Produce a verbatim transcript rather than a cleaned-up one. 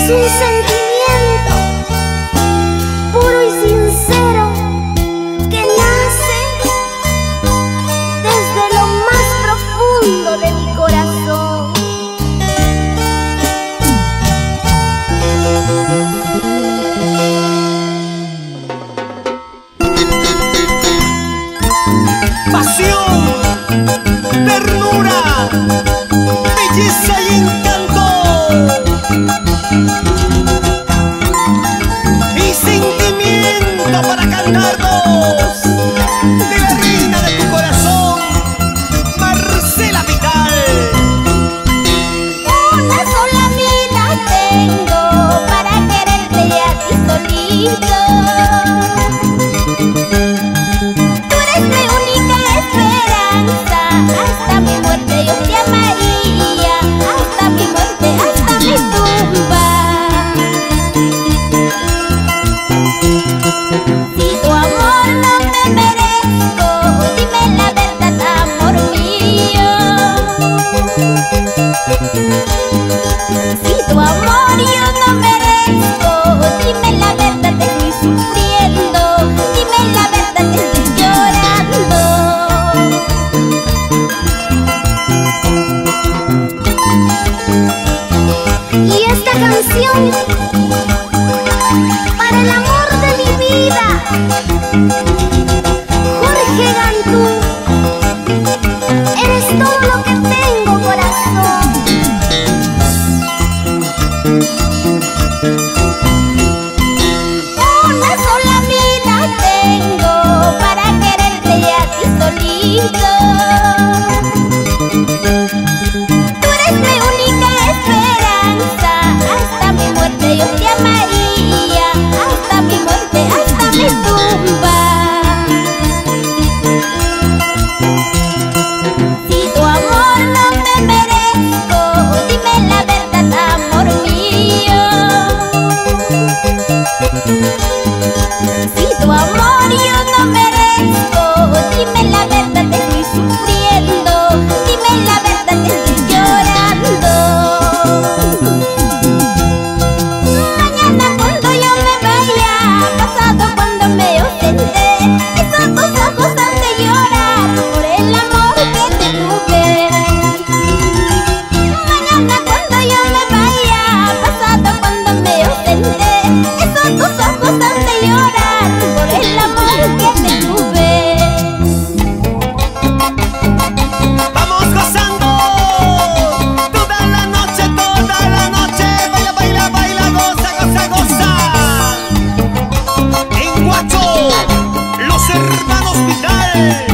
Es un sentimiento puro y sincero que nace desde lo más profundo de mi corazón. Pasión, ternura, belleza y encanto, y sentimiento para cantarnos de la reina de tu corazón, Marcela Vidal. Una sola vida tengo para quererte y a ti solito. Tú eres mi única esperanza, hasta mi muerte yo te amaría, hasta mi muerte, hasta mi tumba. Si tu amor no me merezco, dime la verdad, amor mío. Si tu amor yo no merezco, dime la verdad, te estoy sufriendo, dime la verdad, te estoy llorando. Y esta canción para el amor de mi vida, Jorge Gantú. Eres todo lo que tengo, corazón. Una sola vida tengo para quererte y a ti solito. Tú eres mi única esperanza, hasta mi muerte yo te amaría, hasta mi muerte, hasta mi tumba. Si tu amor no me merezco, dime la verdad, amor mío. Si tu amor yo no merezco, dime la verdad, te estoy sufriendo, dime la verdad, te estoy llorando. Mañana cuando yo me vaya, pasado cuando me ausente, esos tus ojos han de llorar por el amor que te tuve. Mañana cuando yo me vaya, pasado cuando me ausente, esos tus ojos han de llorar por el amor que te tuve. Vamos gozando toda la noche, toda la noche. Baila, baila, baila, goza, goza, goza. En Guacho, los hermanos Vidal.